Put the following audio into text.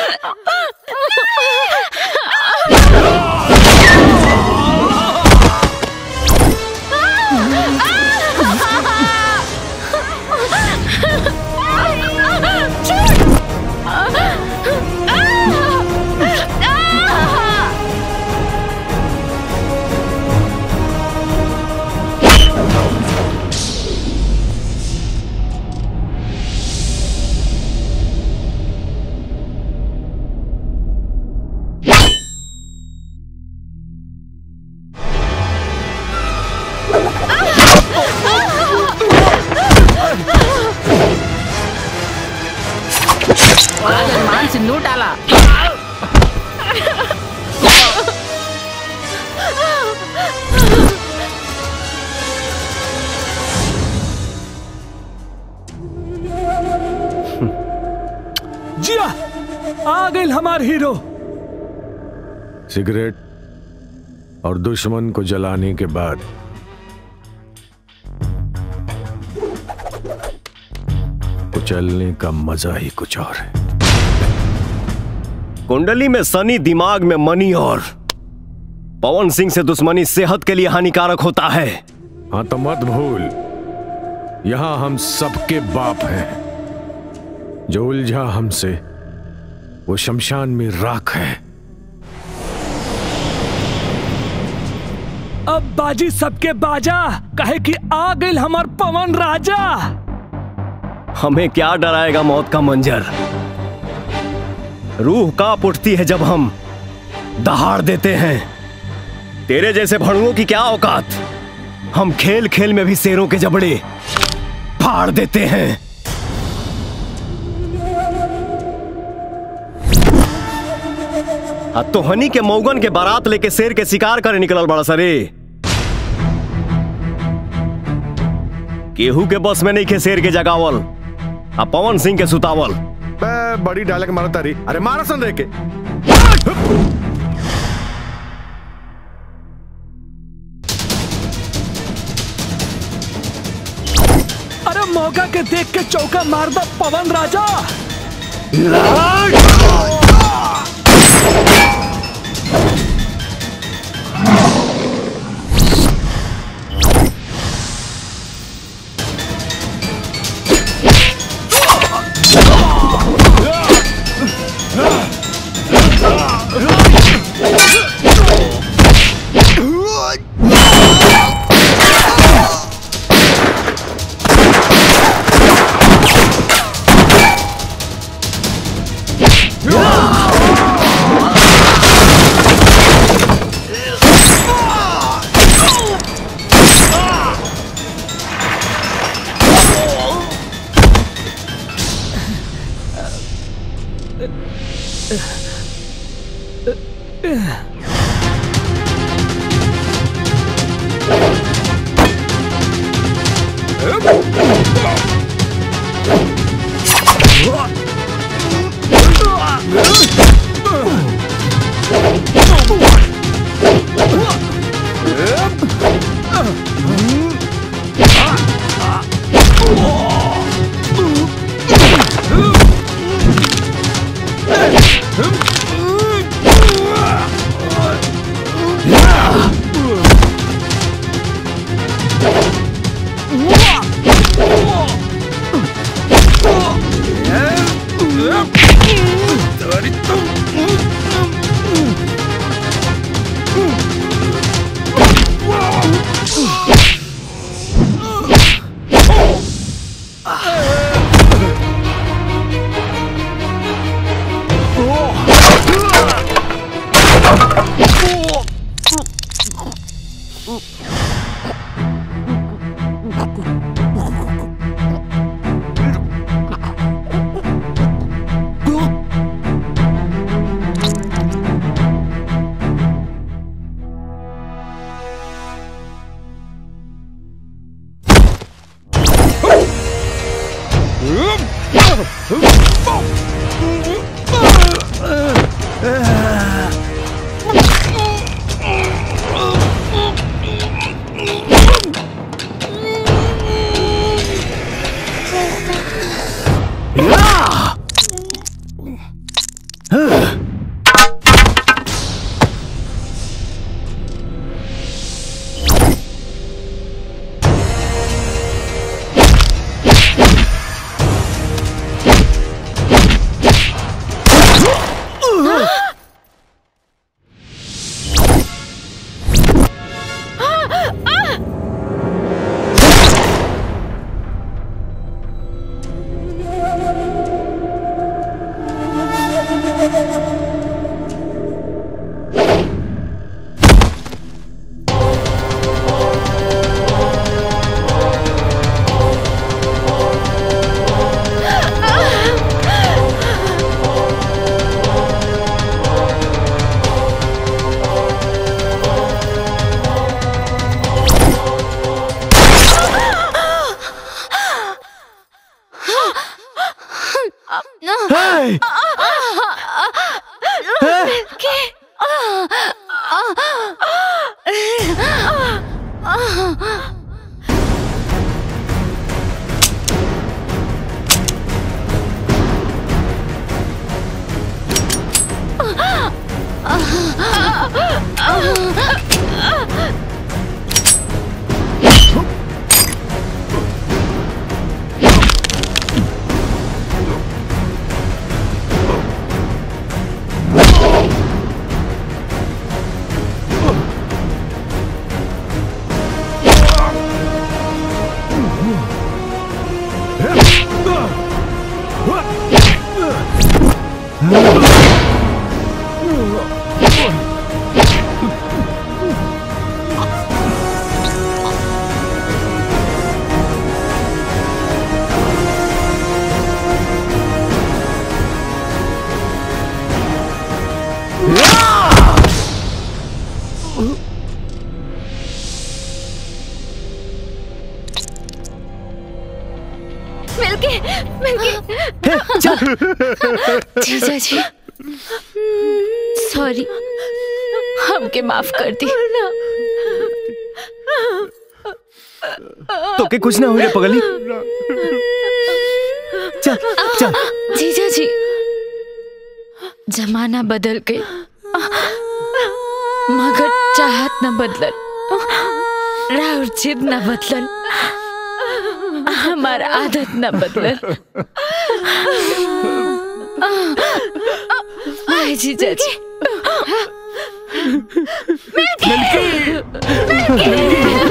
जिया आ गए हमार हीरो। सिगरेट और दुश्मन को जलाने के बाद कुचलने का मजा ही कुछ और है। कुंडली में शनि, दिमाग में मनी और पवन सिंह से दुश्मनी सेहत के लिए हानिकारक होता है। हाँ तो मत भूल, यहां हम सबके बाप हैं। जो उलझा हमसे वो शमशान में राख है। अब बाजी सबके बाजा, कहे कि आ गए हमार पवन राजा। हमें क्या डराएगा मौत का मंजर। रूह कांप उठती है जब हम दहाड़ देते हैं। तेरे जैसे भड़ुओं की क्या औकात। हम खेल खेल में भी शेरों के जबड़े फाड़ देते हैं। तो हनी के मौगन के बारात लेके शेर के शिकार करे निकलल बड़ा सरे। केहू के बस में नहीं खे शेर के जगावल, अब पवन सिंह के सुतावल। बड़ी डायलॉग मारा तारी। अरे मारा सन रे के। अरे मौका के देख के चौका मार दो पवन राजा। जीजा जी सॉरी, हमके माफ कर दी। तो के कुछ ना हुए पगली। चल चल। जीजा जी जमाना बदल गई मगर चाहत न बदलल, राउर जिद न बदलल, हमार आदत न बदलल। आए जीजा जी। मिल्की!